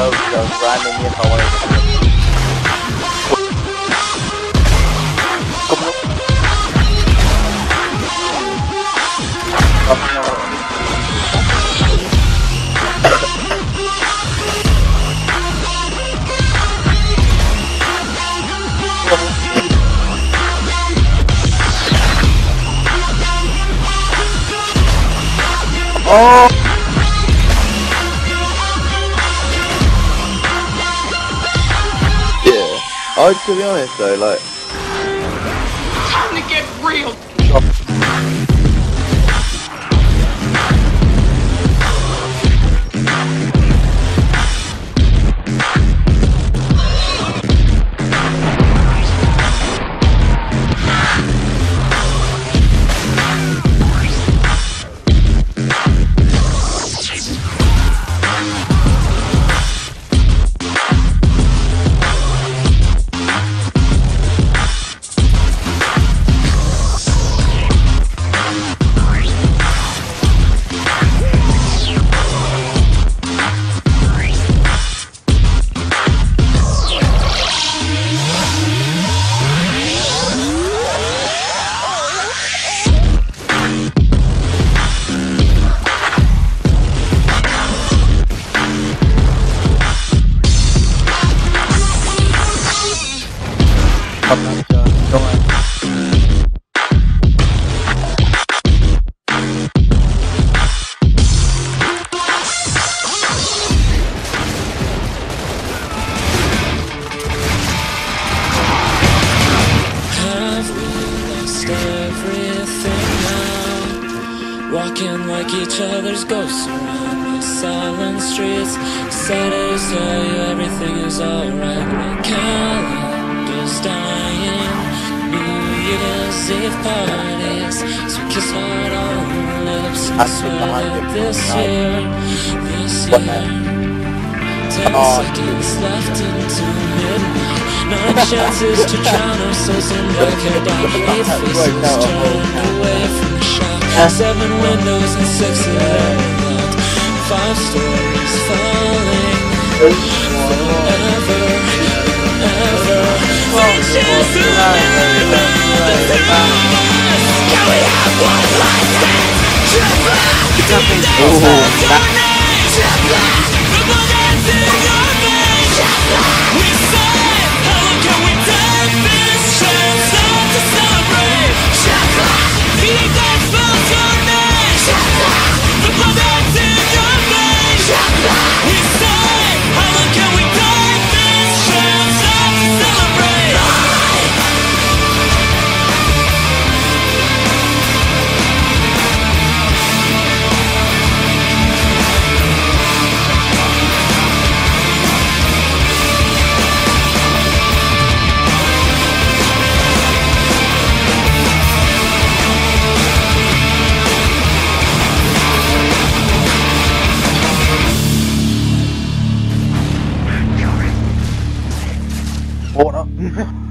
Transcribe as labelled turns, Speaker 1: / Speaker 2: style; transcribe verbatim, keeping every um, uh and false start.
Speaker 1: know the randomly how I Oh! Yeah. Oh, to be honest though, like...
Speaker 2: Time to get real!
Speaker 3: Walking like each other's ghosts around the silent streets. Saturdays tell you everything is alright. My calendar's dying. New Year's Eve parties, so kiss hard on the lips. Inside this year, this year. Ten seconds left until midnight. Nine chances to drown our souls in black hair down. Eight faces turned away from the shop. Seven windows and six of them locked. Five stories falling forever, ever. Can we have one last dance? Nothing's we say, how can we take this chance not to celebrate? The ink that spells your name, the blood that's in your veins. We say, how can we take this chance not to celebrate?
Speaker 1: What up?